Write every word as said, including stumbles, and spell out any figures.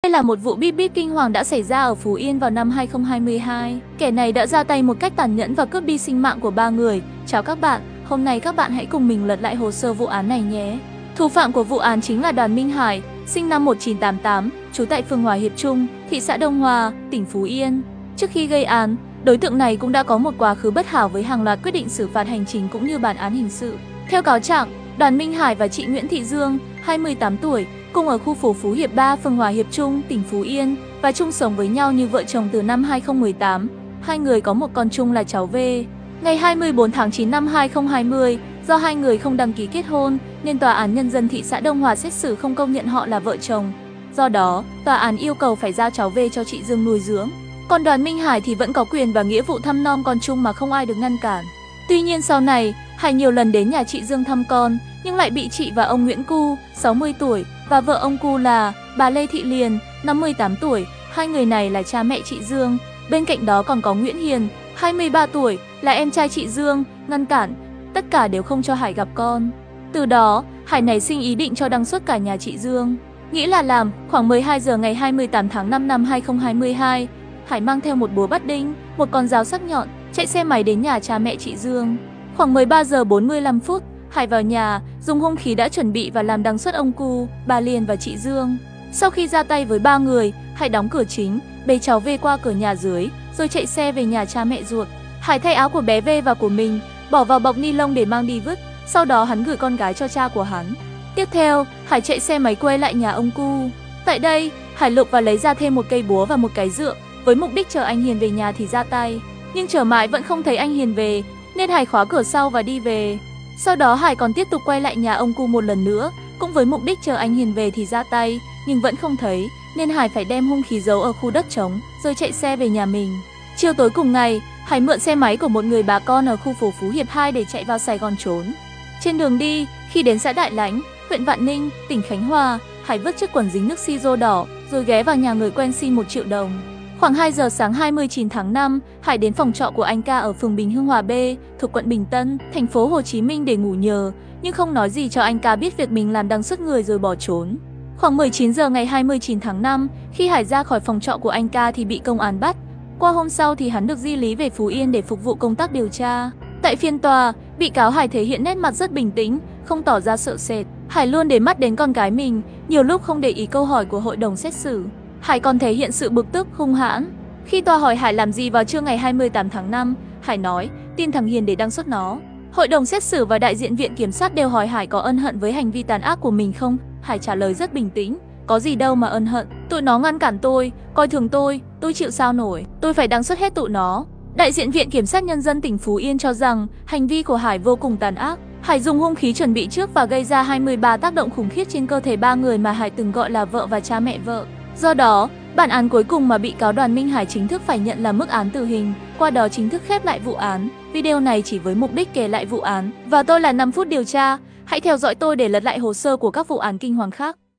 Đây là một vụ bíp bíp kinh hoàng đã xảy ra ở Phú Yên vào năm hai không hai hai. Kẻ này đã ra tay một cách tàn nhẫn và cướp đi sinh mạng của ba người. Chào các bạn, hôm nay các bạn hãy cùng mình lật lại hồ sơ vụ án này nhé. Thủ phạm của vụ án chính là Đoàn Minh Hải, sinh năm một nghìn chín trăm tám mươi tám, trú tại phường Hòa Hiệp Trung, thị xã Đông Hòa, tỉnh Phú Yên. Trước khi gây án, đối tượng này cũng đã có một quá khứ bất hảo với hàng loạt quyết định xử phạt hành chính cũng như bản án hình sự. Theo cáo trạng, Đoàn Minh Hải và chị Nguyễn Thị Dương, hai mươi tám tuổi, cùng ở khu phố Phú Hiệp ba, phường Hòa Hiệp Trung, tỉnh Phú Yên và chung sống với nhau như vợ chồng từ năm hai không một tám. Hai người có một con chung là cháu V. Ngày hai mươi tư tháng chín năm hai không hai không, do hai người không đăng ký kết hôn nên Tòa án Nhân dân thị xã Đông Hòa xét xử không công nhận họ là vợ chồng. Do đó, tòa án yêu cầu phải giao cháu V cho chị Dương nuôi dưỡng. Còn Đoàn Minh Hải thì vẫn có quyền và nghĩa vụ thăm nom con chung mà không ai được ngăn cản. Tuy nhiên sau này, Hải nhiều lần đến nhà chị Dương thăm con, nhưng lại bị chị và ông Nguyễn Cu, sáu mươi tuổi, và vợ ông Cu là bà Lê Thị Liền, năm mươi tám tuổi, hai người này là cha mẹ chị Dương. Bên cạnh đó còn có Nguyễn Hiền, hai mươi ba tuổi, là em trai chị Dương, ngăn cản, tất cả đều không cho Hải gặp con. Từ đó, Hải nảy sinh ý định cho đăng xuất cả nhà chị Dương. Nghĩ là làm, khoảng mười hai giờ ngày hai mươi tám tháng năm năm hai không hai hai, Hải mang theo một búa bắt đinh, một con dao sắc nhọn, chạy xe máy đến nhà cha mẹ chị Dương. Khoảng mười ba giờ bốn mươi lăm phút, Hải vào nhà, dùng hung khí đã chuẩn bị và làm đăng xuất ông Cu, bà Liên và chị Dương. Sau khi ra tay với ba người, Hải đóng cửa chính, bế cháu V qua cửa nhà dưới, rồi chạy xe về nhà cha mẹ ruột. Hải thay áo của bé V và của mình, bỏ vào bọc ni lông để mang đi vứt, sau đó hắn gửi con gái cho cha của hắn. Tiếp theo, Hải chạy xe máy quay lại nhà ông Cu. Tại đây, Hải lục và lấy ra thêm một cây búa và một cái dựa, với mục đích chờ anh Hiền về nhà thì ra tay. Nhưng chờ mãi vẫn không thấy anh Hiền về, nên Hải khóa cửa sau và đi về. Sau đó Hải còn tiếp tục quay lại nhà ông Cu một lần nữa, cũng với mục đích chờ anh Hiền về thì ra tay, nhưng vẫn không thấy, nên Hải phải đem hung khí giấu ở khu đất trống, rồi chạy xe về nhà mình. Chiều tối cùng ngày, Hải mượn xe máy của một người bà con ở khu phố Phú Hiệp hai để chạy vào Sài Gòn trốn. Trên đường đi, khi đến xã Đại Lãnh, huyện Vạn Ninh, tỉnh Khánh Hòa, Hải vứt chiếc quần dính nước siro đỏ, rồi ghé vào nhà người quen xin một triệu đồng. Khoảng hai giờ sáng hai mươi chín tháng năm, Hải đến phòng trọ của anh Ca ở phường Bình Hưng Hòa B, thuộc quận Bình Tân, thành phố Hồ Chí Minh để ngủ nhờ, nhưng không nói gì cho anh Ca biết việc mình làm đăng xuất người rồi bỏ trốn. Khoảng mười chín giờ ngày hai mươi chín tháng năm, khi Hải ra khỏi phòng trọ của anh Ca thì bị công an bắt. Qua hôm sau thì hắn được di lý về Phú Yên để phục vụ công tác điều tra. Tại phiên tòa, bị cáo Hải thể hiện nét mặt rất bình tĩnh, không tỏ ra sợ sệt. Hải luôn để mắt đến con gái mình, nhiều lúc không để ý câu hỏi của hội đồng xét xử. Hải còn thể hiện sự bực tức, hung hãn. Khi tòa hỏi Hải làm gì vào trưa ngày hai mươi tám tháng năm, Hải nói, tin thằng Hiền để đăng xuất nó. Hội đồng xét xử và đại diện viện kiểm sát đều hỏi Hải có ân hận với hành vi tàn ác của mình không. Hải trả lời rất bình tĩnh, có gì đâu mà ân hận, tụi nó ngăn cản tôi, coi thường tôi, tôi chịu sao nổi, tôi phải đăng xuất hết tụi nó. Đại diện viện kiểm sát nhân dân tỉnh Phú Yên cho rằng hành vi của Hải vô cùng tàn ác. Hải dùng hung khí chuẩn bị trước và gây ra hai mươi ba tác động khủng khiếp trên cơ thể ba người mà Hải từng gọi là vợ và cha mẹ vợ. Do đó, bản án cuối cùng mà bị cáo Đoàn Minh Hải chính thức phải nhận là mức án tử hình, qua đó chính thức khép lại vụ án. Video này chỉ với mục đích kể lại vụ án, và tôi là năm phút điều tra. Hãy theo dõi tôi để lật lại hồ sơ của các vụ án kinh hoàng khác.